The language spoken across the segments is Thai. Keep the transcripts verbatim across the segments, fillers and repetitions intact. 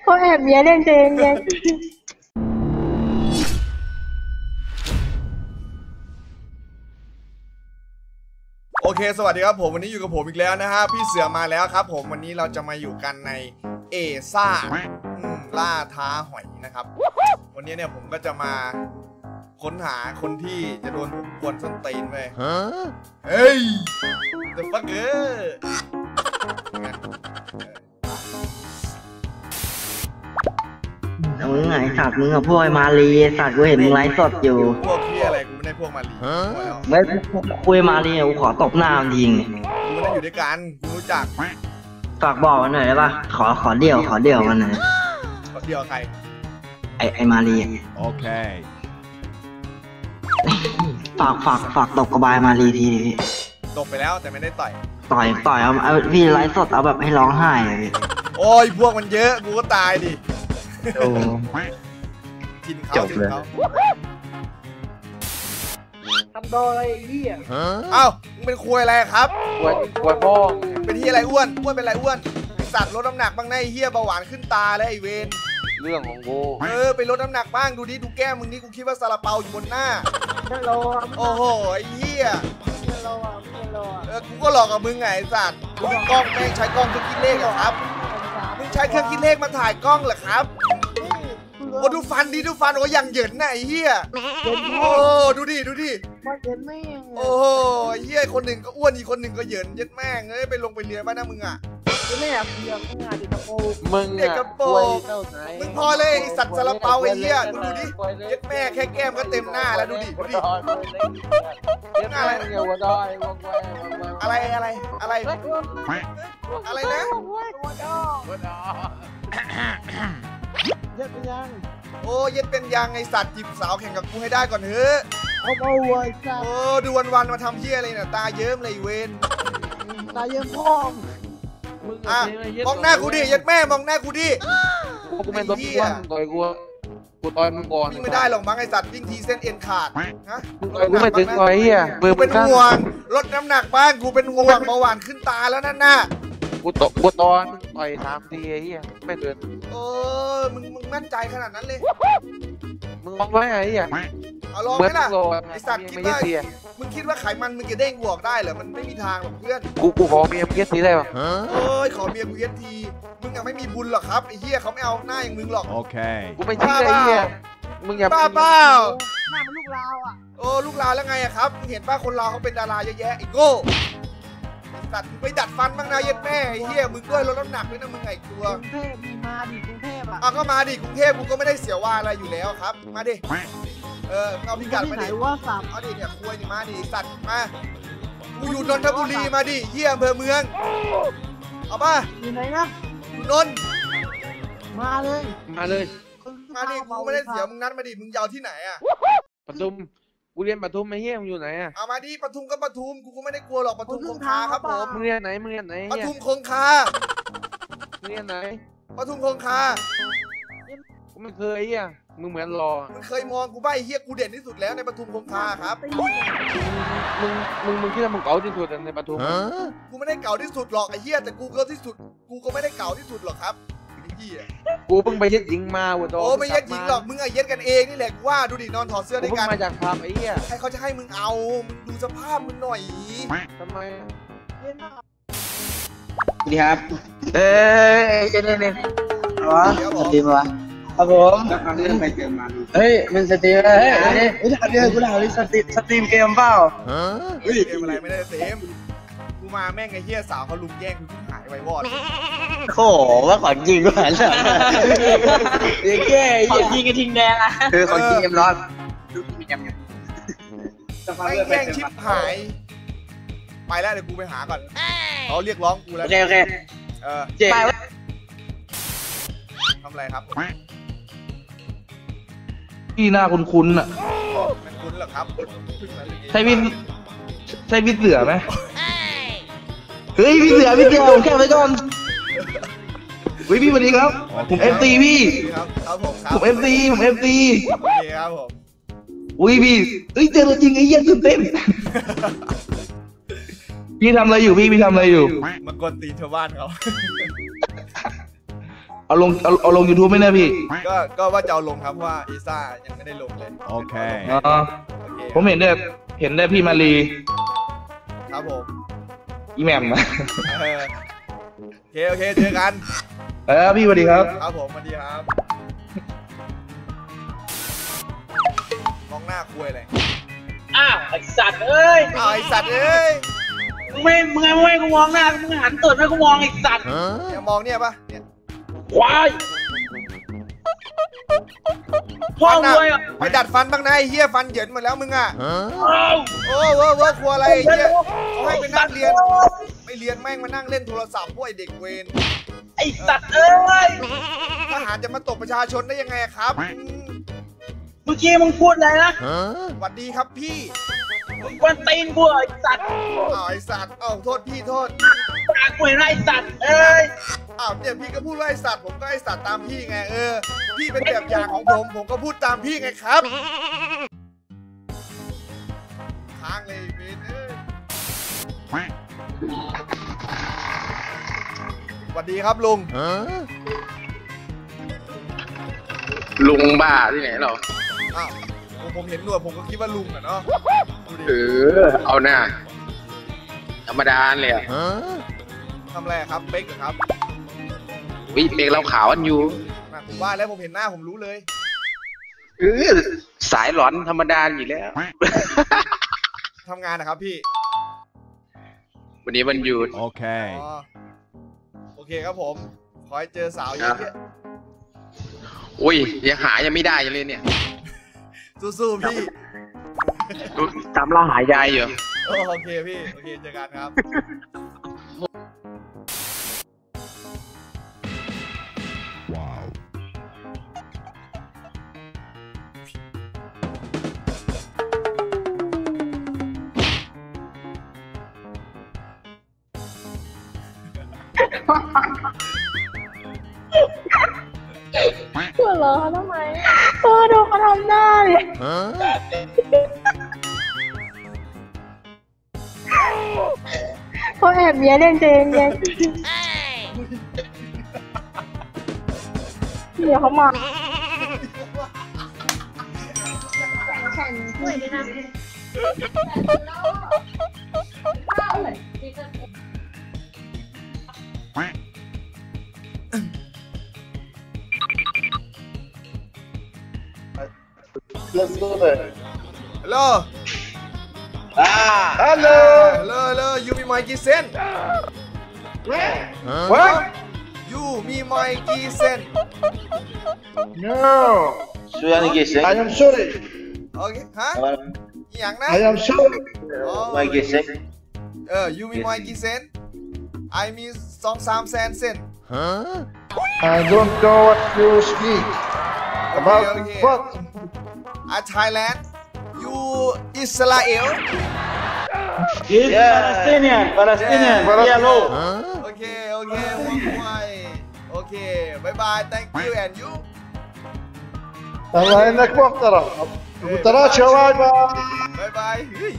เขาแอบเมียเล่นเองไงโอเคสวัสดีครับผมวันนี้อยู่กับผมอีกแล้วนะฮะพี่เสือมาแล้วครับผมวันนี้เราจะมาอยู่กันในเอซ่าล่าท้าหอยนะครับวันนี้เนี่ยผมก็จะมาค้นหาคนที่จะโดนผมกวนส้นตีนไปเฮ้ยเดอะฟักเกอร์มึงไงสัตว์มึงกับพวกไอ้มาลีสัตว์กูเห็นมึงไลฟ์สดอยู่พวกพี่อะไรกูไม่ได้พวกมาลีไม่คุยมาลีกูขอตบหน้ามันทิ้งกูไม่ได้อยู่ด้วยกันกูรู้จักฝากบอกมันหน่อยได้ปะขอขอเดี่ยวขอเดี่ยวมันหน่อยขอเดี่ยวใครไอไอมาลีโอเคฝากฝากฝากตบกระบายมาลีทีดิตบไปแล้วแต่ไม่ได้ต่อยต่อยต่อยเอาเอาพี่ไลฟ์สดเอาแบบให้ร้องไห้เลยพี่โอ้ยพวกมันเยอะกูก็ตายดิโอ้กินเขากินเขาทำโดอะไรอี้อ่ะเอ้ามึงเป็นควยอะไรครับควยควยพ่อเป็นที่อะไรอ้วนอ้วนเป็นอะไรอ้วนสัตว์ลดน้ำหนักบ้างนะไอ้เหี้ยเบาหวานขึ้นตาแล้วไอ้เวนเรื่องของกูเออไปลดน้ำหนักบ้างดูดิดูแก้มมึงนี่กูคิดว่าซาลาเปาอยู่บนหน้าฮัลโหลโอ้โหไอ้เหี้ยฮัลโหลฮัลโหลเออกูก็หลอกกับมึงไงไอ้สัตว์ดูกล้องแม่งใช้กล้องเครื่องคิดเลขเหรอครับมึงใช้เครื่องคิดเลขมาถ่ายกล้องเหรอครับโอ้ดูฟันดิดูฟันโอ้ยังเหยินน่ะไอ้เหี้ยโอ้ดูดิดูดิโอ้โหไอ้เหี้ยคนหนึ่งก็อ้วนอีกคนหนึ่งก็เหยินยัดแม่งเอ้ยไปลงไปเรียนบ้านนะมึงอ่ะไม่อยากเรียนไม่อยากเด็กกระโปรงมึงเด็กกระโปรงมึงพอเลยไอสัตว์ซาลาเปาไอ้เหี้ยมึงดูดิยัดแม่แค่แก้มก็เต็มหน้าแล้วดูดิดูดิอะไรอะไรอะไรอะไรอะไรนะเย็ดเป็นยังโอ้เย็ดเป็นยังไอสัตว์จีบสาวแข่งกับกูให้ได้ก่อนเถอะเอาเอาไว้จ้าโอ้ดูวันวันมาทำเหี้ยอะไรเนี่ยตาเยิ้มเลยเวนตาเยิ้มพ่องอ่ะมองหน้ากูดิยัดแม่มองหน้ากูดิกูไม่ต้องกวนต่อยกูกูต่อยมึงก่อนวิ่งไม่ได้หรอกมั้งไอสัตว์วิ่งทีเส้นเอ็นขาดฮะมึงต่อยกูไม่ถึงต่อยเฮียมือเป็นห่วงลดน้ำหนักบ้างกูเป็นห่วงเบาหวานขึ้นตาแล้วนั่นน่ะกูต่อกูตอนมึงต่อยสามทีเฮียไม่เดินโอ้มึงมึงมั่นใจขนาดนั้นเลยมึงมองไว้ไงเฮียเอาลองไหมล่ะไอสัตว์คิดว่ามึงคิดว่าไขมันมึงจะเด้งบวกได้เหรอมันไม่มีทางหรอกเพื่อนกูกูขอเมียมึงเย็ดทีได้ปะโอ้ยขอเมียกูเย็ดทีมึงยังไม่มีบุญหรอกครับไอ้เหี้ยเขาไม่เอาหน้าอย่างมึงหรอกโอเคกูไม่คิดเลยเฮียมึงอย่าบ้าเปล่าหน้ามันลูกลาวอ่ะโอ้ลูกลาวแล้วไงอะครับมึงเห็นป้าคนลาวเขาเป็นดาราเยอะแยะไอ้โง่ตัดไปดัดฟันบ้างนะเย็ดแม่ไอ้เหี้ยมึงด้วยลดน้ำหนักด้วยนะมึงไงตัวกรุงเทพมีมาดิกรุงเทพอ่ะอ่ะก็มาดิกรุงเทพกูก็ไม่ได้เสียว่าอะไรอยู่แล้วครับมาดิเออเอาพิกัดมาดิว่าสับเอาดิเนี่ยคุยนี่มาดิสัตว์มากูอยู่นนทบุรีมาดิเยี่ยมอำเภอเมืองเอาป่ะอยู่ไหนนะอยู่นนมาเลยมาเลยมาดิกูไม่ได้เสียมึงนัดมาดิมึงยาวที่ไหนอ่ะปทุมกูเรียนปทุมไม่เฮี้ยมึงอยู่ไหนอ่ะเอามาดิปทุมก็ปทุมกูก็ไม่ได้กลัวหรอกปทุมคงคาครับผมมึงเรียนไหนมึงเรียนไหนปทุมคงคามึงเรียนไหนปทุมคงคากูไม่เคยเฮี้ยมึงเหมือนรอมึงเคยมองกูใบเฮี้ยกูเด่นที่สุดแล้วในปทุมคงคาครับมึงมึงมึงคิดว่ามึงเก่าที่สุดในปทุมกูไม่ได้เก่าที่สุดหรอกไอ้เฮี้ยแต่กูเก่าที่สุดกูก็ไม่ได้เก่าที่สุดหรอกครับกูเพิ่งไปเย็ดหญิงมาวุ้โตโอ้ไม่เย็ดหญิงหรอกมึงไอ้เย็ดกันเองนี่แหละกูว่าดูดินอนถอดเสื้อด้วยกันมาจากภาพไอ้เหี้ยใครเขาจะให้มึงเอามึงดูสภาพมึงหน่อยทำไมสวัสดีครับเอ้ยเจนเนนวะสตรีมวะครับผมเฮ้ยมันสตรีมเฮ้ยเฮ้ยกูถามเลยกูถามเลยสตรีมสตรีมเกมเปล่าเฮ้ยเกมอะไรไม่ได้เซมกูมาแม่งไอ้เหี้ยสาวเขาลุมแย่งกูหายไว้วอดโอ้โหว่าขอยิงกูหันเลยยังแก่ขอยิงกระทิงแดงอ่ะคือขอยิงเกมร้อนไม่แย่งชิปหายไปแล้วเดี๋ยวกูไปหาก่อนเขาเรียกร้องกูแล้วโอเคโอเคเออเจ๊ทำอะไรครับพี่หน้าคุ้นๆอ่ะไม่คุ้นหรอครับใช่พี่ใช่พี่เสือไหมเฮ้ยพี่เสือพี่เสือผมแค่ไปก่อนวิพี่สวัสดีครับผมเอฟซีพี่ครับผมผมเอฟซีผมเอฟซีโอเคครับผมอุ้ยพี่เฮ้ยเจอตัวจริงไอ้เหี้ยตื่นเต้นพี่ทำอะไรอยู่พี่พี่ทำอะไรอยู่มากวนตีชาวบ้านเขาเอาลงเอาเอาลง YouTube ไหมเนี่ยพี่ก็ก็ว่าจะเอาลงครับเพราะว่าเอซ่ายังไม่ได้ลงเลยโอเคอ๋อผมเห็นได้เห็นได้พี่มารีครับผมอีแหม่มเออโอเคโอเคเจอกันเออพี่สวัสดีครับครับผมสวัสดีครับมองหน้าคุยเลยอ้าวไอสัตว์เอ้ยอ้าวไอสัตว์เอ้ยมึงไม่มึงไงมึงไม่กูมองหน้ามึงหันตูดไม่กูมองไอสัตว์เนี่ยมองเนี่ยปะเนี่ยควายพ่อฟันรวยอะอ่ะไปดัดฟันบ้างนะไอ้เหี้ยฟันเหยินหมดแล้วมึงอ่ะอ้าวโอ้โหโอ้ครัวอะไรไอ้เหี้ยเขาให้ไปนั่งเรียนไม่เรียนแม่งมานั่งเล่นโทรศัพท์พวกไอเด็กเวรไอสัตว์เอ้ยทหารจะมาตบประชาชนได้ยังไงครับอืมเมื่อกี้มึงพูดอะไรนะสวัสดีครับพี่มึงกวนตีนกูไอสัตว์อ้าวไอสัตว์อ้าวโทษพี่โทษปากกูเห็นไอสัตว์เอ้ยอ้าวเนี่ยพี่ก็พูดว่าไอสัตว์ผมก็ไอสัตว์ตามพี่ไงเออพี่เป็นแบบอย่างของผมผมก็พูดตามพี่ไงครับค้างเลยเบนเอ้ยสวัสดีครับลุงลุงบ้าที่ไหนเราอ้าวผมผมเห็นหนวดผมก็คิดว่าลุงอะเนาะดูดิเออเอาหน้าธรรมดาเลยอ่ะทำอะไรครับเป๊กเหรอครับวิเมกเราขาวอันอยู่น่ะผมว่าแล้วผมเห็นหน้าผมรู้เลยเออสายหลอนธรรมดาอยู่แล้วทำงานนะครับพี่วันนี้วันหยุดอ๋อโอเคครับผมขอให้เจอสาวเยอะอุ้ยยังหายังไม่ได้เลยเนี่ยๆสู้ๆพี่ตามล่าหายายอยู่โอเคพี่โอเคเจอกันครับหัวเราะทำไมเออดูเขาทำหน้าดิเขาแอบเมียเล่นเจนเย็นเดี๋ยวเขามาฉันช่วยด้วยนะฮัลโหลอ่าฮัลโหลฮัลโหลฮัลโหลยูมีไมค์กี่เซน What? ยูมีไมค์กี่เซน No. Suyan gising. I am sorry. โอเคฮะอหย่างนะ I am sorry. อ๋อ My gising. เออยูมีไมค์กี่เซนไอมีสองสามแสนเซน I don't know what you speak. About okay. what? อ่ะไทยแลนด์ยูอิสราเอล Yes. Palestinian. Palestinian. Yellow. โอเคโอเคหัวควายโอเคบายบาย thank you and you الله انك محترم. محترم شباب. บายบายเฮ้ย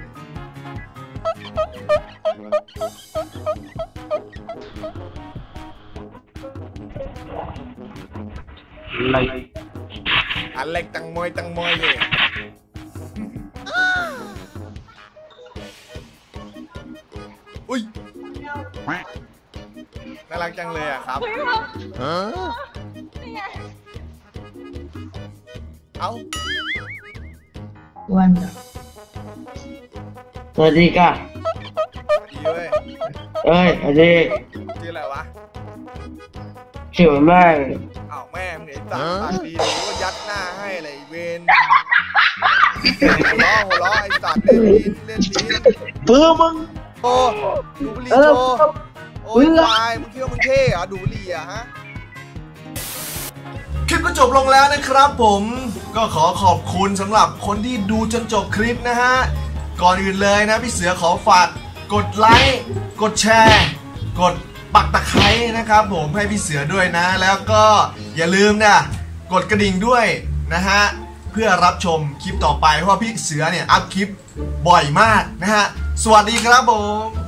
อะไรอันเล็กตังมวยตังมวยเลยอุ้ยน่ารักจังเลยอ่ะครับเอ้าวันสวัสดีค่ะดีเว้ยเอ้ยสวัสดีชื่ออะไรวะชื่อแม่อ้าวแม่มึงไอ้ตาปากดีเลยว่ายัดหน้าให้อะไรเวนหัวล้อหัวล้อไอ้สัตว์เล่นลิ้นเล่นลิ้นปื้อมึงโอ้ดูบุหรี่โชว์โอ้ยตายมึงคิดว่ามึงเท่เหรอดูบุหรี่อะฮะคลิปก็จบลงแล้วนะครับผมก็ขอขอบคุณสำหรับคนที่ดูจนจบคลิปนะฮะก่อนอื่นเลยนะพี่เสือขอฝากกดไลค์กดแชร์กดปักตะไคร้นะครับผมให้พี่เสือด้วยนะแล้วก็อย่าลืมนะกดกระดิ่งด้วยนะฮะเพื่อรับชมคลิปต่อไปเพราะว่าพี่เสือเนี่ยอัพคลิปบ่อยมากนะฮะสวัสดีครับผม